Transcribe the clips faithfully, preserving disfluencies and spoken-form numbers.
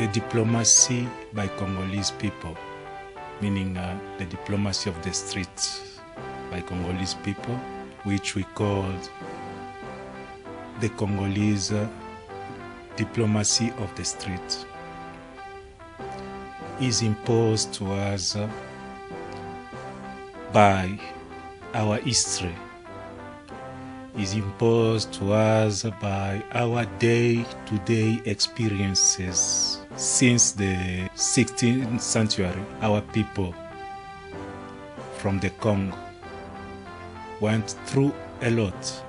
diplomacy by Congolese people, meaning uh, the diplomacy of the streets by Congolese people, which we called the Congolese uh, diplomacy of the street, is imposed to us uh, by our history, is imposed to us by our day-to-day experiences. Since the sixteenth century, our people from the Congo went through a lot,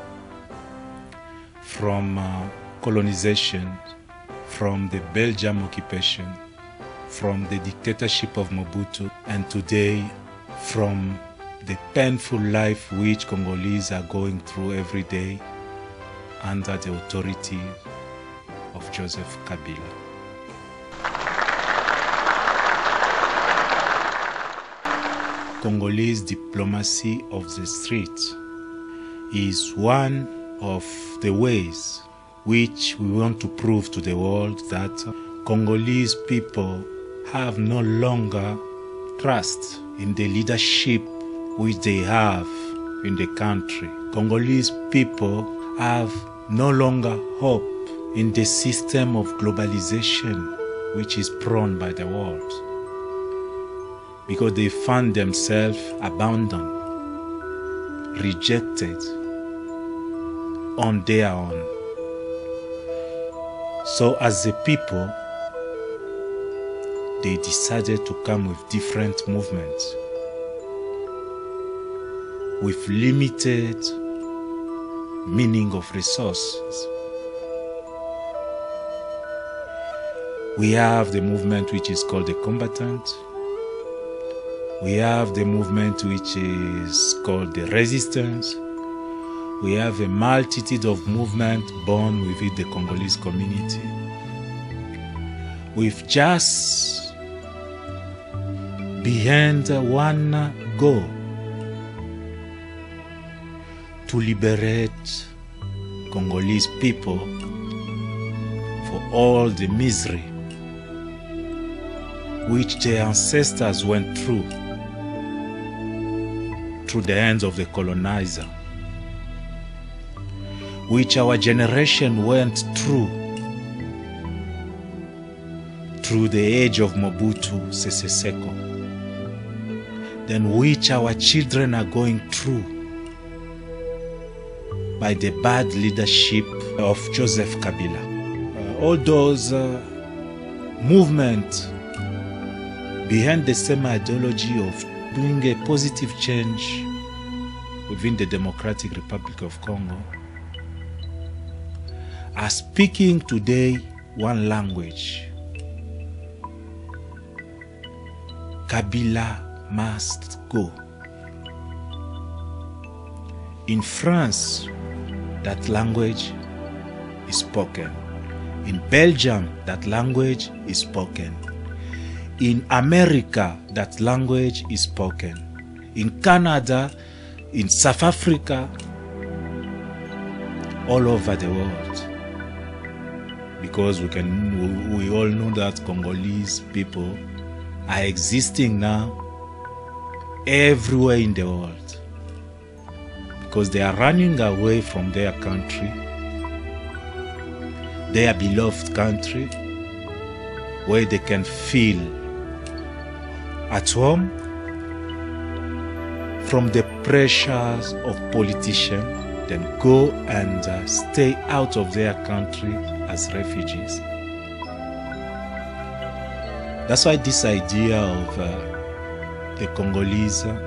from uh, colonization, from the Belgian occupation, from the dictatorship of Mobutu, and today from the painful life which Congolese are going through every day under the authority of Joseph Kabila. Congolese diplomacy of the street is one of the ways which we want to prove to the world that Congolese people have no longer trust in the leadership which they have in the country. Congolese people have no longer hope in the system of globalization which is prone by the world, because they find themselves abandoned, rejected on their own. So as a people, they decided to come with different movements, with limited meaning of resources. We have the movement which is called the combatant. We have the movement which is called the resistance. We have a multitude of movements born within the Congolese community, with just behind one goal: to liberate Congolese people for all the misery which their ancestors went through through the hands of the colonizer, which our generation went through through the age of Mobutu Sese Seko, then which our children are going through by the bad leadership of Joseph Kabila. Uh, all those uh, movements behind the same ideology of doing a positive change within the Democratic Republic of Congo are speaking today one language: Kabila must go. In France, that language is spoken. In Belgium, that language is spoken. In America, that language is spoken. In Canada, in South Africa, all over the world. Because we can, we all know that Congolese people are existing now everywhere in the world, because they are running away from their country, their beloved country, where they can feel at home from the pressures of politicians, then go and uh, stay out of their country as refugees. That's why this idea of uh, the Congolese uh,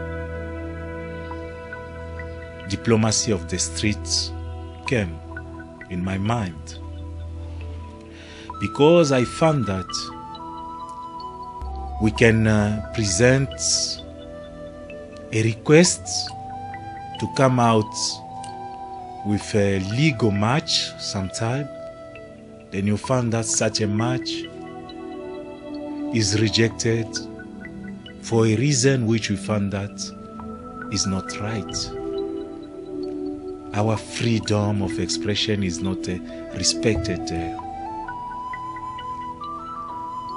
diplomacy of the streets came in my mind, because I found that we can uh, present a request to come out with a legal match sometime, then you find that such a match is rejected for a reason which we found that is not right. Our freedom of expression is not uh, respected there.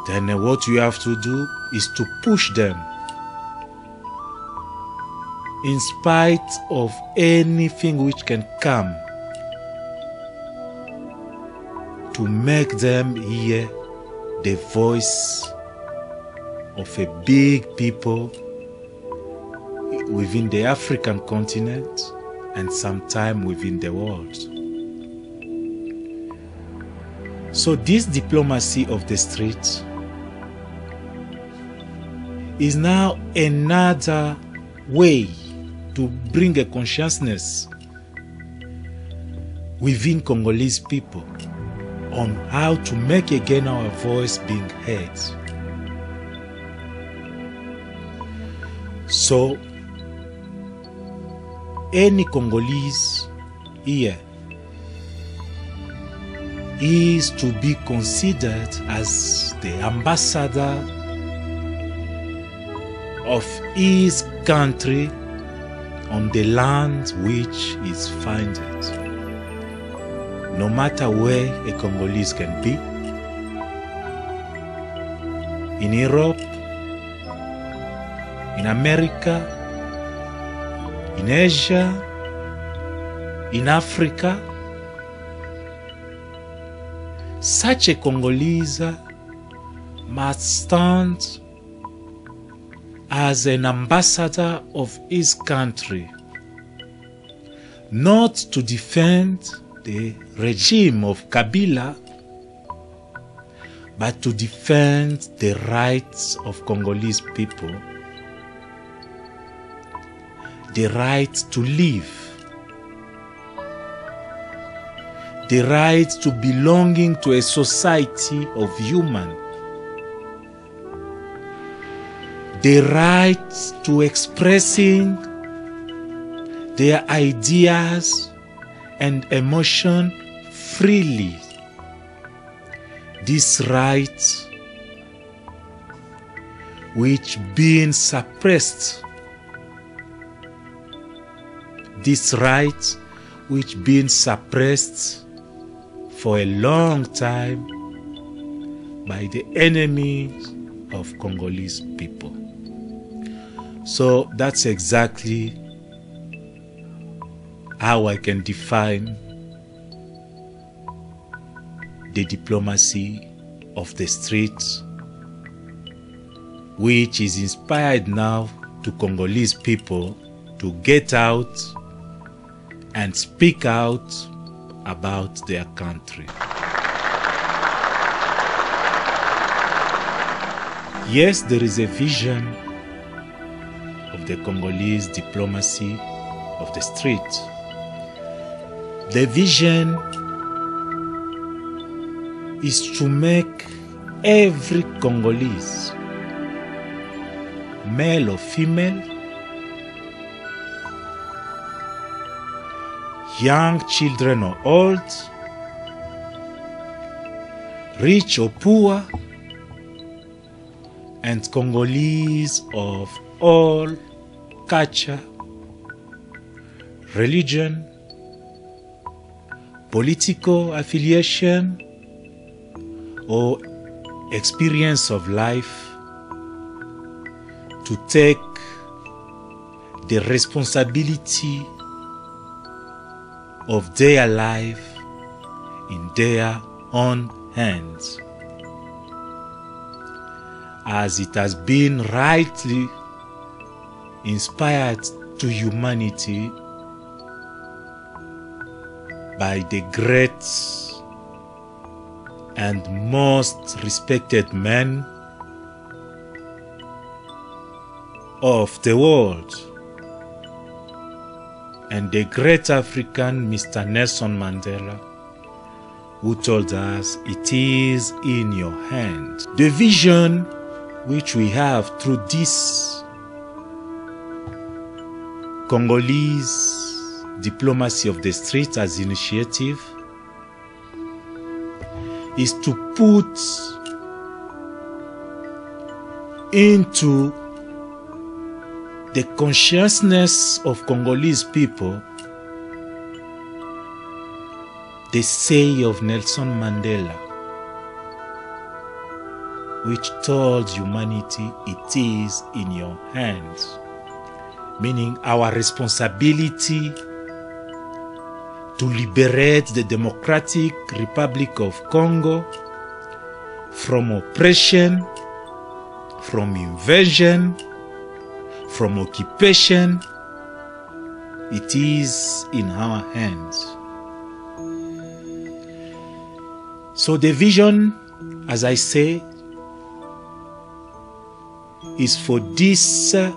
then uh, what you have to do is to push them in spite of anything which can come to make them hear the voice of a big people within the African continent and sometime within the world. So this diplomacy of the street is now another way to bring a consciousness within Congolese people on how to make again our voice being heard. So any Congolese here is to be considered as the ambassador of his country on the land which is founded. No matter where a Congolese can be, in Europe, in America, in Asia, in Africa, such a Congolese must stand as an ambassador of his country, not to defend the regime of Kabila, but to defend the rights of Congolese people, the right to live, the right to belonging to a society of human, the right to expressing their ideas and emotion freely. This right, which being suppressed, this right, which being suppressed for a long time by the enemies of Congolese people. So that's exactly how I can define the diplomacy of the streets, which is inspired now to Congolese people to get out and speak out about their country. Yes, there is a vision of the Congolese diplomacy of the street. The vision is to make every Congolese, male or female, young children or old, rich or poor, and Congolese of all culture, religion, political affiliation, or experience of life, to take the responsibility of their life in their own hands, as it has been rightly inspired to humanity by the great and most respected men of the world, and the great African Mister Nelson Mandela, who told us it is in your hand. The vision which we have through this Congolese diplomacy of the street as initiative is to put into the consciousness of Congolese people the say of Nelson Mandela, which told humanity it is in your hands, meaning our responsibility to liberate the Democratic Republic of Congo from oppression, from invasion, from occupation. It is in our hands. So the vision, as I say, is for this uh,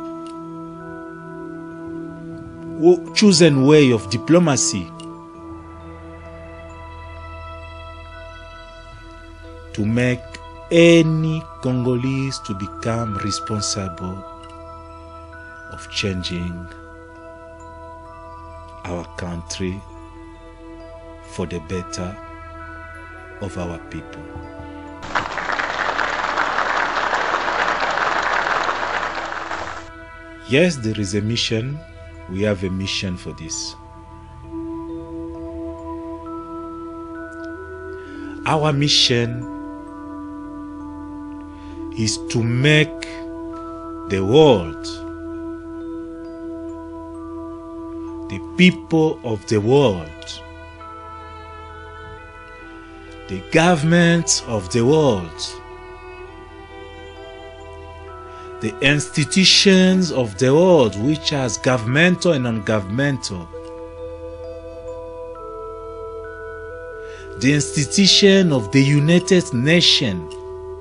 chosen way of diplomacy to make any Congolese to become responsible of changing our country for the better of our people. Yes, there is a mission. We have a mission for this. Our mission is to make the world, the people of the world, the governments of the world, the institutions of the world, which are governmental and non-governmental, the institution of the United Nations,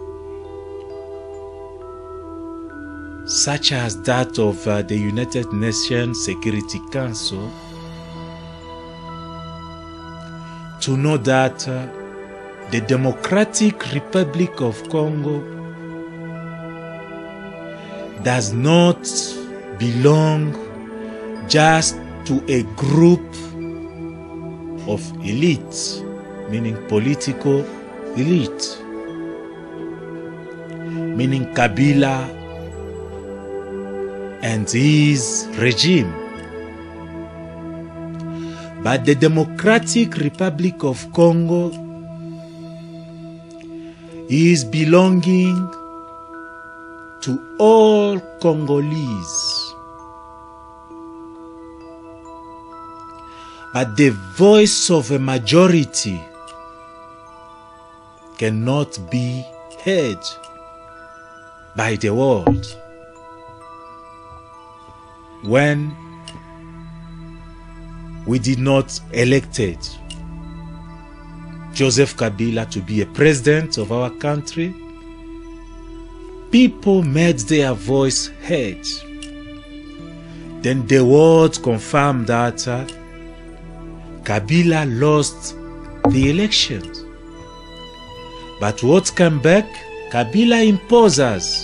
such as that of uh, the United Nations Security Council, to know that uh, the Democratic Republic of Congo does not belong just to a group of elites, meaning political elite, meaning Kabila and his regime, but the Democratic Republic of Congo is belonging to all Congolese. But the voice of a majority cannot be heard by the world. When we did not elected Joseph Kabila to be a president of our country, people made their voice heard. Then the world confirmed that uh, Kabila lost the elections. But what came back? Kabila imposes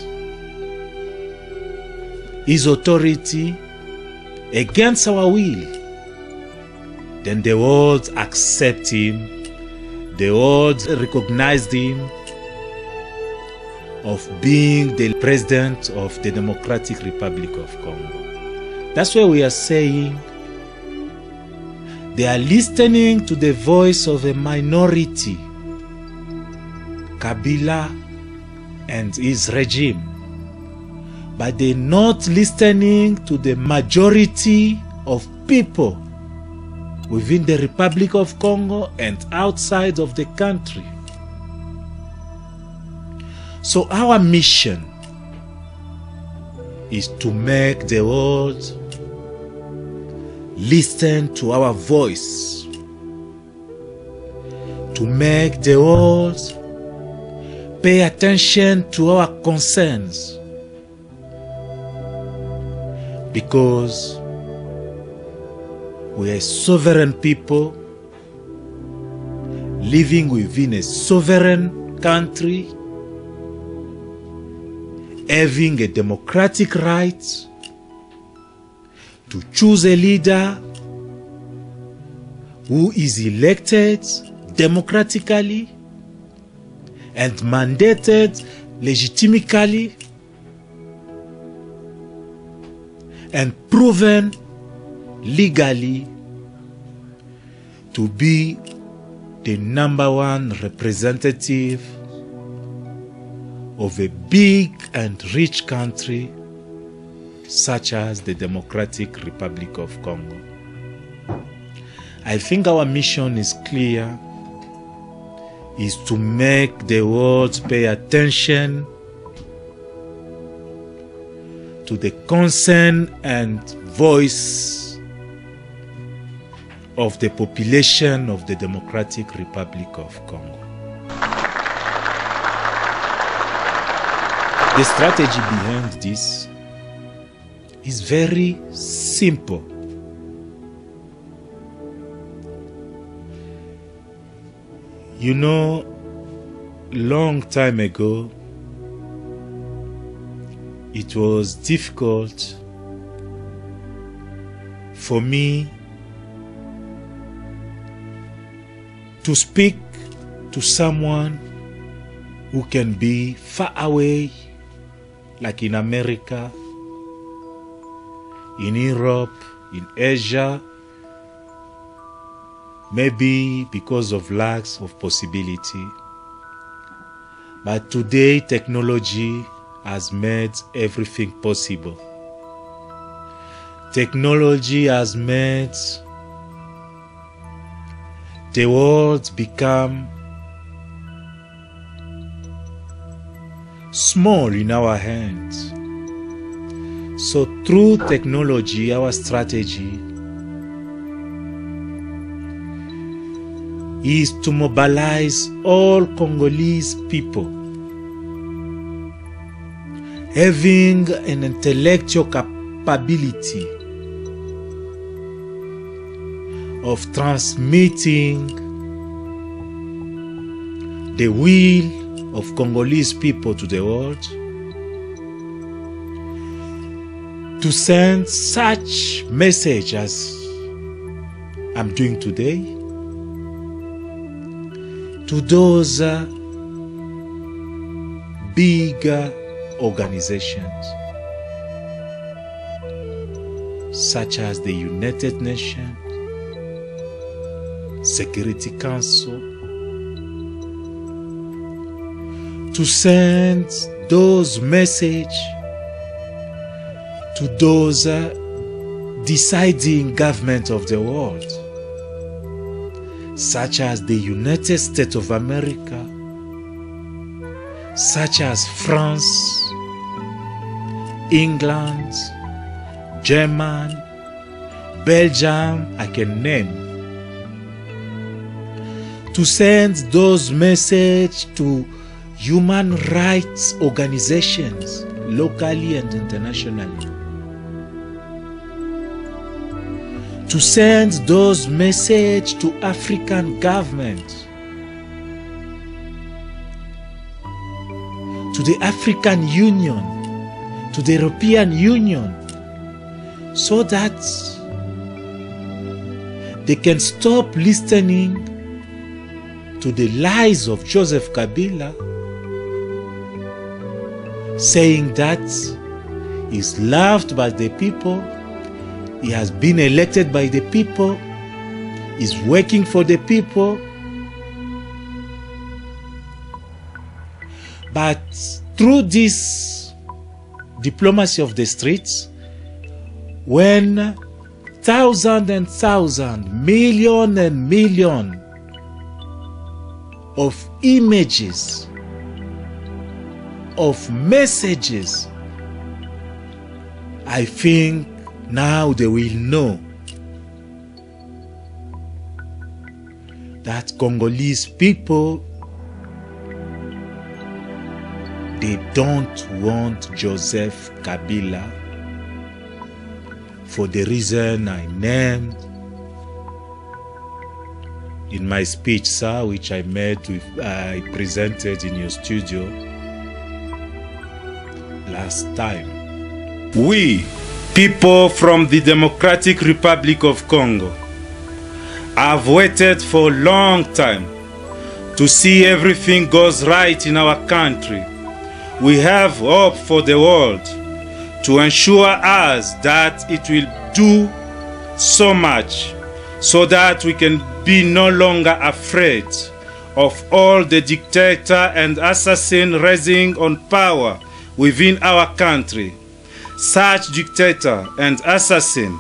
his authority against our will. Then the world accepted him. The world recognized him of being the president of the Democratic Republic of Congo. That's why we are saying they are listening to the voice of a minority, Kabila and his regime, but they're not listening to the majority of people within the Republic of Congo and outside of the country. So our mission is to make the world listen to our voice, to make the world pay attention to our concerns, because we are a sovereign people living within a sovereign country, having a democratic right to choose a leader who is elected democratically and mandated legitimately and proven legally to be the number one representative of a big and rich country such as the Democratic Republic of Congo. I think our mission is clear, is to make the world pay attention to the concern and voice of the population of the Democratic Republic of Congo. The strategy behind this is very simple. You know, long time ago, it was difficult for me to speak to someone who can be far away, like in America, in Europe, in Asia, maybe because of lacks of possibility. But today, technology has made everything possible. Technology has made the world become small in our hands. So through technology, our strategy is to mobilize all Congolese people having an intellectual capability of transmitting the will of Congolese people to the world, to send such message as I'm doing today to those uh, big uh, organizations such as the United Nations, Security Council, to send those messages to those uh, deciding governments of the world, such as the United States of America, such as France, England, Germany, Belgium, I can name. To send those messages to human rights organizations, locally and internationally. To send those messages to African governments, to the African Union, to the European Union, so that they can stop listening to the lies of Joseph Kabila, saying that he's loved by the people, he has been elected by the people, he's working for the people. But through this diplomacy of the streets, when thousands and thousands, million and million of images, of messages, I think now they will know that Congolese people, they don't want Joseph Kabila for the reason I named in my speech, sir, which I made with, I presented in your studio last time. We, people from the Democratic Republic of Congo, have waited for a long time to see everything goes right in our country. We have hope for the world to ensure us that it will do so much so that we can be no longer afraid of all the dictator and assassin rising on power within our country. Such dictator and assassin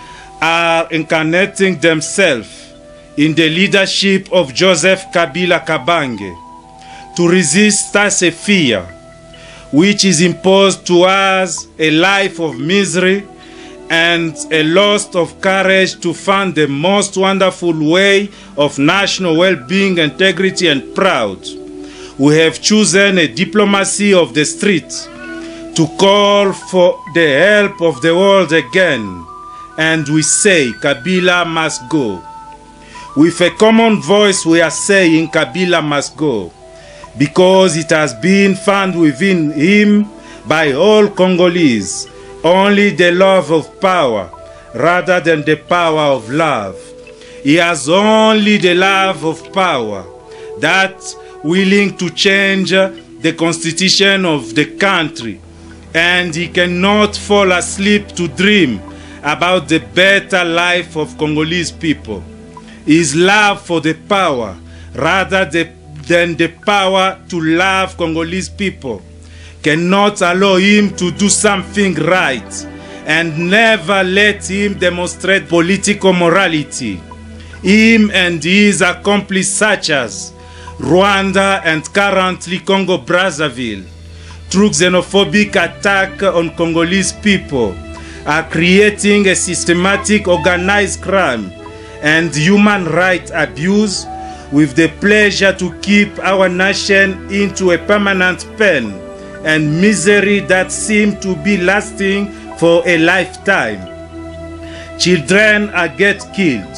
are incarnating themselves in the leadership of Joseph Kabila Kabange to resist us a fear which is imposed to us, a life of misery and a loss of courage to find the most wonderful way of national well-being, integrity and proud. We have chosen a diplomacy of the street to call for the help of the world again, and we say Kabila must go. With a common voice we are saying Kabila must go, because it has been found within him by all Congolese only the love of power rather than the power of love. He has only the love of power, that willing to change the constitution of the country, and he cannot fall asleep to dream about the better life of Congolese people. His love for the power rather than the power to love Congolese people cannot allow him to do something right, and never let him demonstrate political morality. Him and his accomplices such as Rwanda and currently Congo-Brazzaville, through xenophobic attack on Congolese people, are creating a systematic organized crime and human rights abuse with the pleasure to keep our nation into a permanent pain and misery that seem to be lasting for a lifetime. Children are get killed,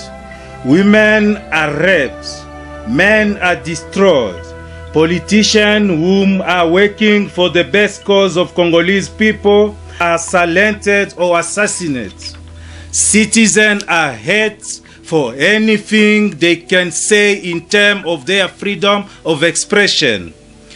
women are raped, men are destroyed, politicians whom are working for the best cause of Congolese people are silenced or assassinated. Citizens are hate for anything they can say in terms of their freedom of expression.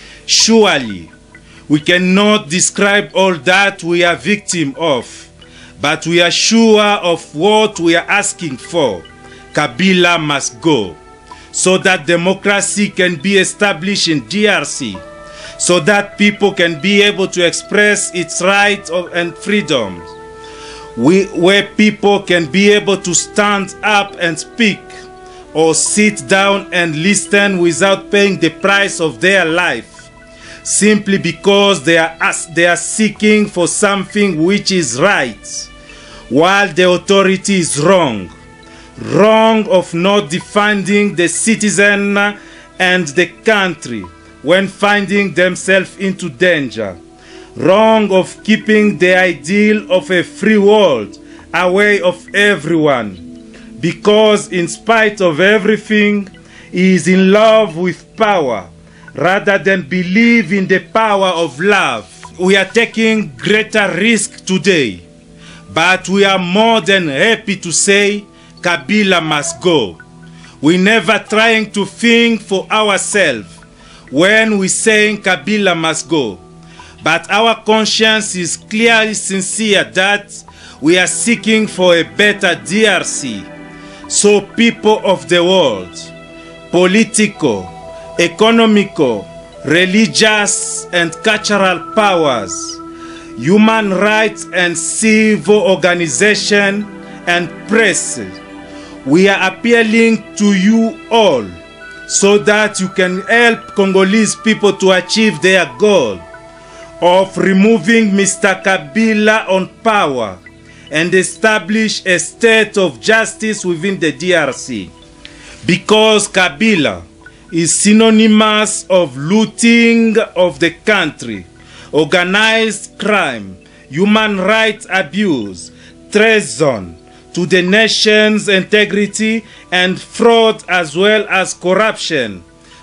Surely, we cannot describe all that we are victims of, but we are sure of what we are asking for. Kabila must go, so that democracy can be established in D R C, so that people can be able to express its rights and freedoms, we, where people can be able to stand up and speak, or sit down and listen without paying the price of their life, simply because they are, they are seeking for something which is right, while the authority is wrong. Wrong of not defending the citizen and the country when finding themselves into danger. Wrong of keeping the ideal of a free world away of everyone, because in spite of everything, he is in love with power rather than believe in the power of love. We are taking greater risk today, but we are more than happy to say Kabila must go. We never trying to think for ourselves when we saying Kabila must go, but our conscience is clearly sincere that we are seeking for a better D R C. So people of the world, political, economical, religious and cultural powers, human rights and civil organization and press, we are appealing to you all so that you can help Congolese people to achieve their goal of removing Mister Kabila on power and establish a state of justice within the D R C. Because Kabila is synonymous of looting of the country, organized crime, human rights abuse, treason to the nation's integrity, and fraud as well as corruption.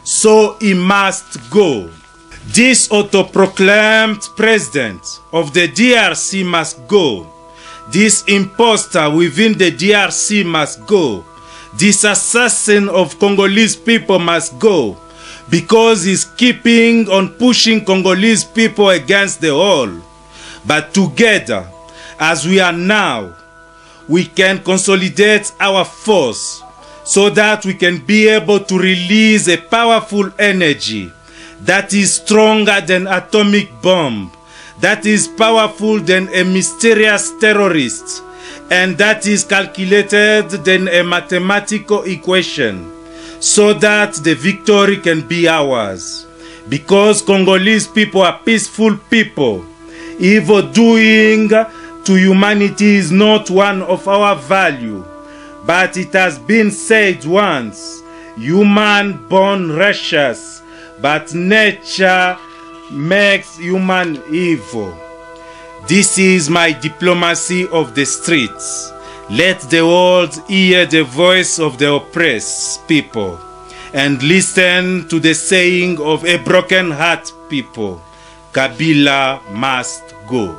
So he must go. This auto-proclaimed president of the D R C must go. This imposter within the D R C must go. This assassin of Congolese people must go, because he's keeping on pushing Congolese people against the wall. But together, as we are now, we can consolidate our force so that we can be able to release a powerful energy that is stronger than atomic bomb, that is powerful than a mysterious terrorist, and that is calculated than a mathematical equation, so that the victory can be ours. Because Congolese people are peaceful people, evil doing to humanity is not one of our value. But it has been said once, human born righteous, but nature makes human evil. This is my diplomacy of the streets. Let the world hear the voice of the oppressed people and listen to the saying of a broken heart people. Kabila must go.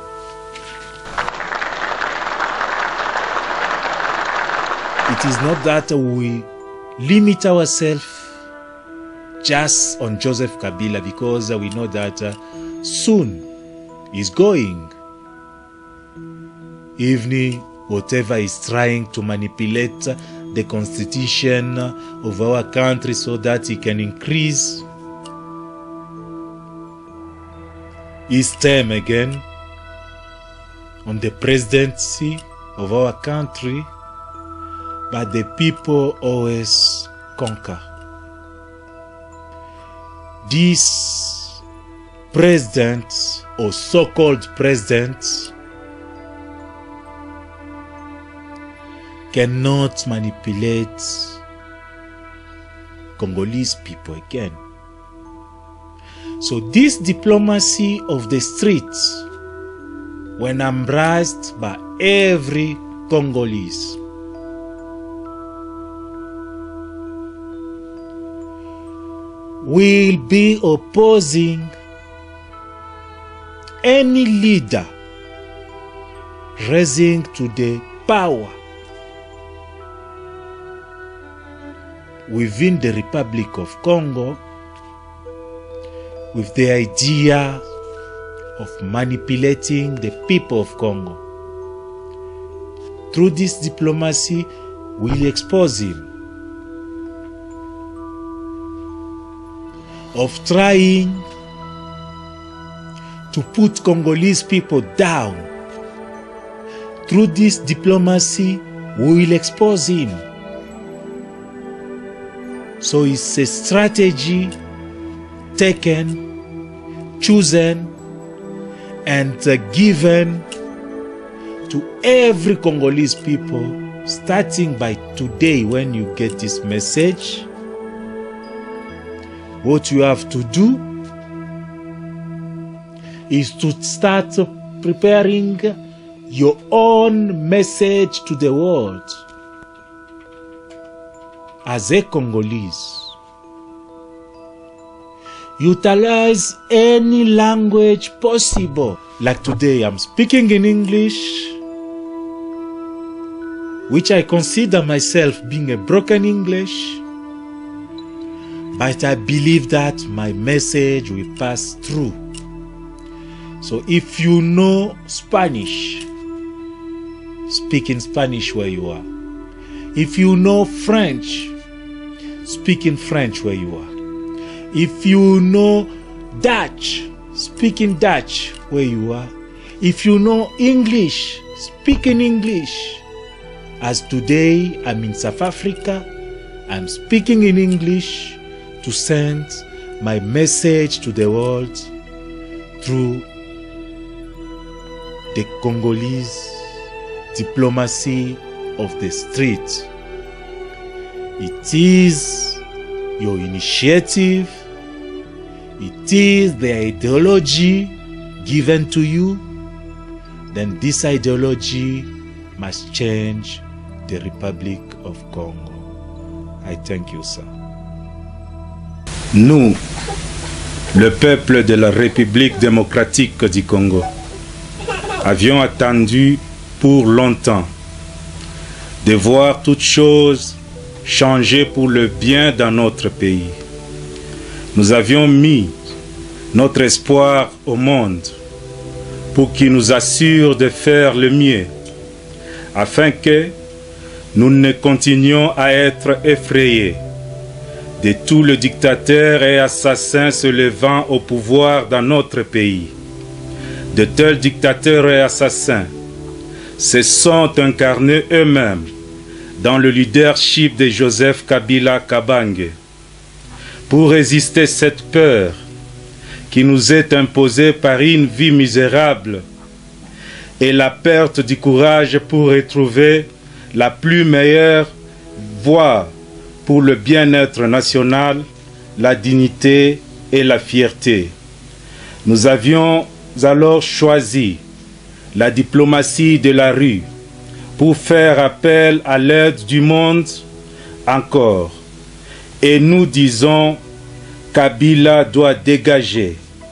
It is not that we limit ourselves just on Joseph Kabila, because we know that uh, soon he's going. Even whatever is trying to manipulate the constitution of our country so that he can increase his term again on the presidency of our country. But the people always conquer. These presidents or so-called presidents cannot manipulate Congolese people again. So this diplomacy of the streets, when embraced by every Congolese, will be opposing any leader rising to the power within the Republic of Congo with the idea of manipulating the people of Congo. Through this diplomacy, we'll expose him of trying to put Congolese people down. Through this diplomacy, we will expose him. So it's a strategy taken, chosen, and uh, given to every Congolese people, starting by today. When you get this message, what you have to do is to start preparing your own message to the world. As a Congolese, utilize any language possible. Like today, I'm speaking in English, which I consider myself being a broken English. But I believe that my message will pass through. So if you know Spanish, speak in Spanish where you are. If you know French, speak in French where you are. If you know Dutch, speak in Dutch where you are. If you know English, speak in English. As today I'm in South Africa, I'm speaking in English to send my message to the world through the Congolese diplomacy of the street. It is your initiative, it is the ideology given to you, then this ideology must change the Republic of Congo. I thank you, sir. Nous, le peuple de la République démocratique du Congo, avions attendu pour longtemps de voir toutes choses changer pour le bien dans notre pays. Nous avions mis notre espoir au monde pour qu'il nous assure de faire le mieux, afin que nous ne continuons à être effrayés de tous les dictateurs et assassins se levant au pouvoir dans notre pays. De tels dictateurs et assassins se sont incarnés eux-mêmes dans le leadership de Joseph Kabila Kabange. Pour résister à cette peur qui nous est imposée par une vie misérable et la perte du courage pour retrouver la plus meilleure voie pour le bien-être national, la dignité et la fierté. Nous avions alors choisi la diplomatie de la rue pour faire appel à l'aide du monde encore. Et nous disons, Kabila doit dégager.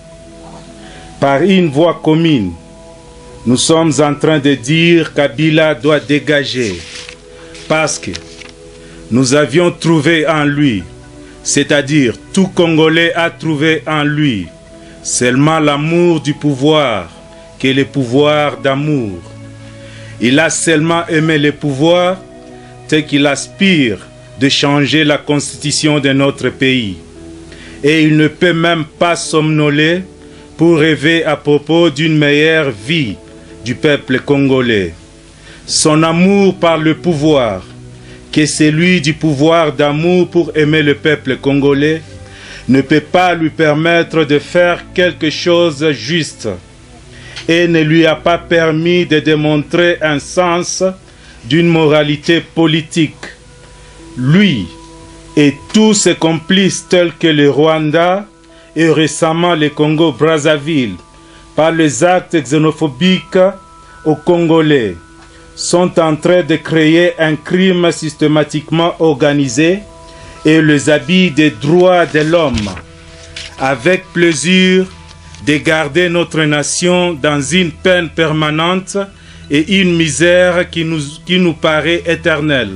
Par une voie commune, nous sommes en train de dire Kabila doit dégager. Parce que nous avions trouvé en lui, c'est-à-dire tout Congolais a trouvé en lui, seulement l'amour du pouvoir, qui est le pouvoir d'amour. Il a seulement aimé le pouvoir tel qu'il aspire de changer la constitution de notre pays. Et il ne peut même pas somnoler pour rêver à propos d'une meilleure vie du peuple congolais. Son amour par le pouvoir, qui est celui du pouvoir d'amour pour aimer le peuple congolais, ne peut pas lui permettre de faire quelque chose de juste et ne lui a pas permis de démontrer un sens d'une moralité politique. Lui et tous ses complices tels que le Rwanda et récemment le Congo-Brazzaville par les actes xénophobiques aux Congolais sont en train de créer un crime systématiquement organisé et les habits des droits de l'homme, avec plaisir de garder notre nation dans une peine permanente et une misère qui nous, qui nous paraît éternelle.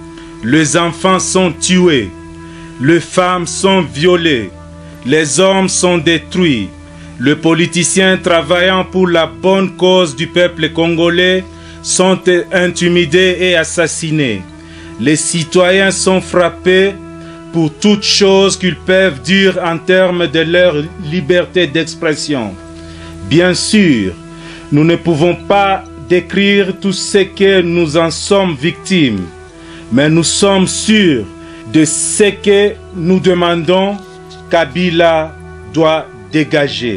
Les enfants sont tués, les femmes sont violées, les hommes sont détruits, les politiciens travaillant pour la bonne cause du peuple congolais sont intimidés et assassinés. Les citoyens sont frappés pour toutes choses qu'ils peuvent dire en termes de leur liberté d'expression. Bien sûr, nous ne pouvons pas décrire tout ce que nous en sommes victimes, mais nous sommes sûrs de ce que nous demandons. Kabila doit dégager.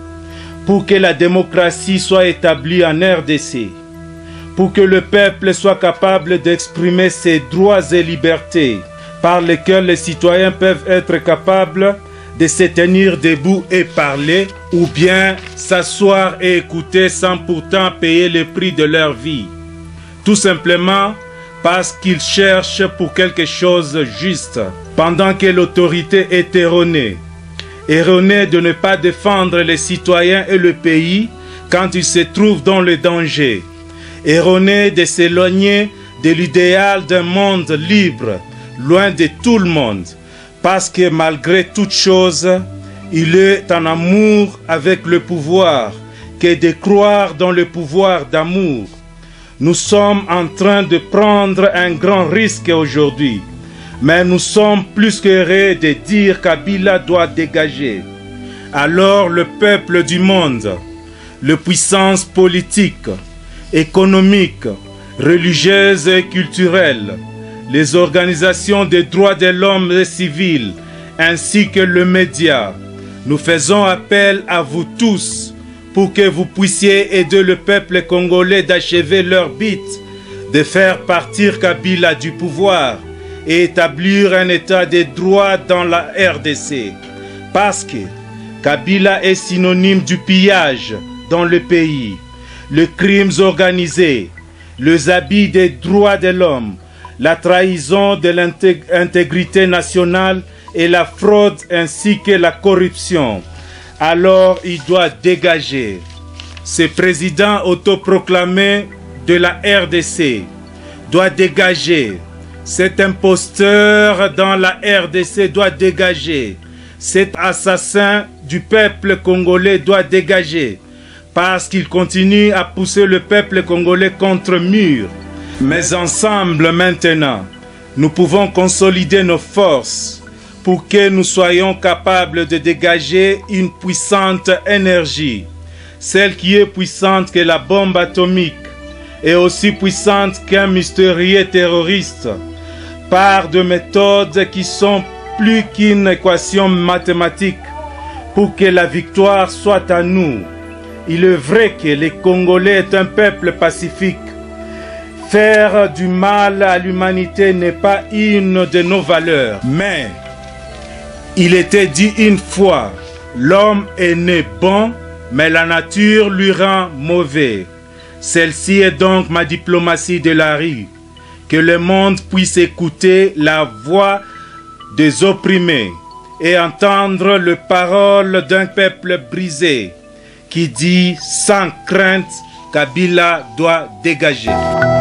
Pour que la démocratie soit établie en R D C, pour que le peuple soit capable d'exprimer ses droits et libertés, par lesquels les citoyens peuvent être capables de se tenir debout et parler, ou bien s'asseoir et écouter sans pourtant payer le prix de leur vie. Tout simplement parce qu'ils cherchent pour quelque chose de juste, pendant que l'autorité est erronée. Erronée de ne pas défendre les citoyens et le pays quand ils se trouvent dans le danger. Erronée de s'éloigner de l'idéal d'un monde libre, loin de tout le monde, parce que malgré toute chose, il est en amour avec le pouvoir, que de croire dans le pouvoir d'amour. Nous sommes en train de prendre un grand risque aujourd'hui, mais nous sommes plus qu'heureux de dire Kabila doit dégager. Alors le peuple du monde, les puissances politiques, économiques, religieuses et culturelles, les organisations des droits de l'homme et civils, ainsi que le média, nous faisons appel à vous tous pour que vous puissiez aider le peuple congolais d'achever leur but, de faire partir Kabila du pouvoir et établir un état de droit dans la R D C. Parce que Kabila est synonyme du pillage dans le pays, les crimes organisés, les abus des droits de l'homme, la trahison de l'intégrité nationale et la fraude ainsi que la corruption. Alors il doit dégager. Ce président autoproclamé de la R D C doit dégager. Cet imposteur dans la R D C doit dégager. Cet assassin du peuple congolais doit dégager. Parce qu'il continue à pousser le peuple congolais contre mur. Mais ensemble maintenant, nous pouvons consolider nos forces pour que nous soyons capables de dégager une puissante énergie, celle qui est puissante que la bombe atomique et aussi puissante qu'un mystérieux terroriste, par des méthodes qui sont plus qu'une équation mathématique, pour que la victoire soit à nous. Il est vrai que les Congolais est un peuple pacifique. Faire du mal à l'humanité n'est pas une de nos valeurs. Mais il était dit une fois, l'homme est né bon, mais la nature lui rend mauvais. Celle-ci est donc ma diplomatie de la rue. Que le monde puisse écouter la voix des opprimés et entendre les paroles d'un peuple brisé qui dit sans crainte, Kabila doit dégager.